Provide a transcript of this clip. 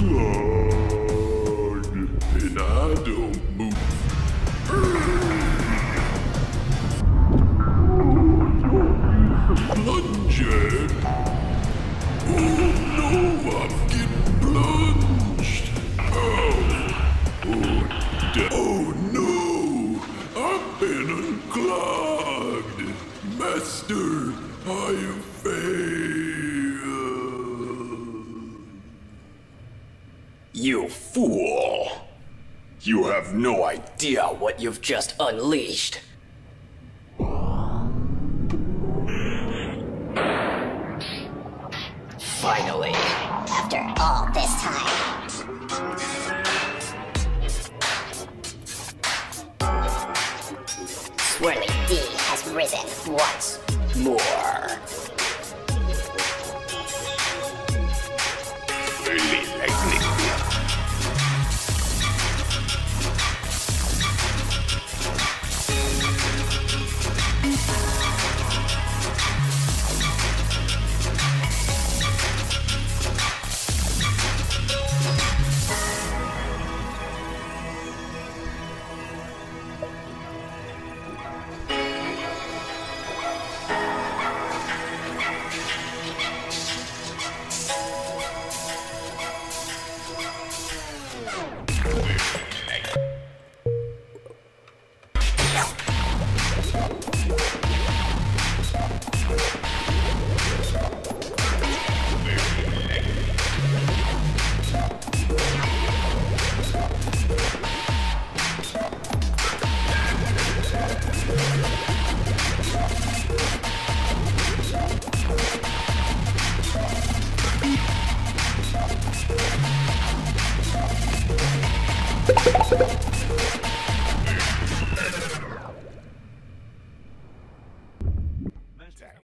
Clog, and I don't move. Plunger. Oh no, I'm getting plunged. Oh no, I've been unclogged. Master, I have failed. You fool! You have no idea what you've just unleashed. Finally. After all this time. Swirly D has risen once more. Really lightning.